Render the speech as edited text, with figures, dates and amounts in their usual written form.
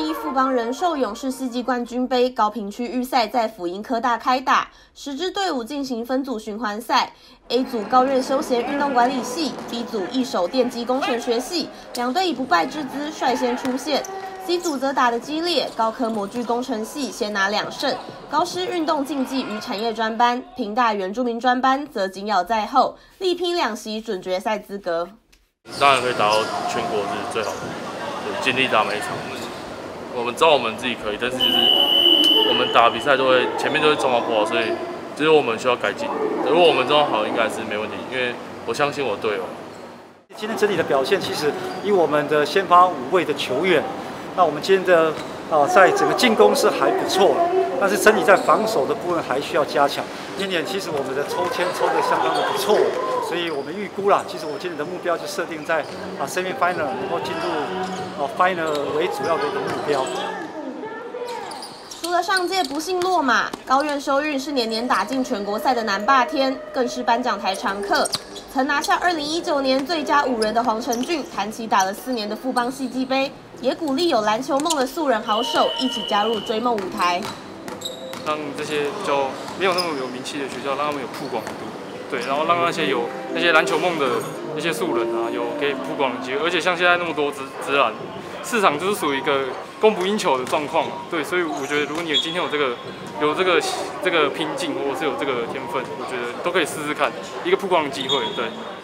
1富邦人寿勇士世纪冠军杯高屏区预赛在辅英科大开打，10支队伍进行分组循环赛。A 组高院休闲运动管理系 ，B 组一手电机工程学系，两队以不败之姿率先出现。C 组则打得激烈，高科模具工程系先拿2胜，高师运动竞技与产业专班、屏大原住民专班则紧咬在后，力拼2席准决赛资格。 当然可以打到全国是最好的，对，尽力打每一场。我们知道我们自己可以，但是就是我们打比赛前面都会状况不好，所以只有我们需要改进。如果我们状况好，应该是没问题，因为我相信我队友。 今天整体的表现，其实以我们的先发5位的球员，那我们今天的在整个进攻是还不错，但是整体在防守的部分还需要加强。今年其实我们的抽签抽得相当的不错，所以我们预估啦，其实我今年的目标就设定在semi final 能够进入final 为主要的一个目标。 除了上届不幸落马，高院修运是年年打进全国赛的南霸天，更是颁奖台常客。曾拿下2019年最佳5人的黄成俊，谈起打了4年的富邦系际杯，也鼓励有篮球梦的素人好手一起加入追梦舞台。 让这些比较没有那么有名气的学校，让他们有曝光度，对，然后让那些篮球梦的那些素人啊，有可以曝光的机会。而且像现在那么多职篮，市场就是属于一个供不应求的状况嘛，对，所以我觉得如果你今天有这个拼劲，或者是有这个天分，我觉得都可以试试看一个曝光的机会，对。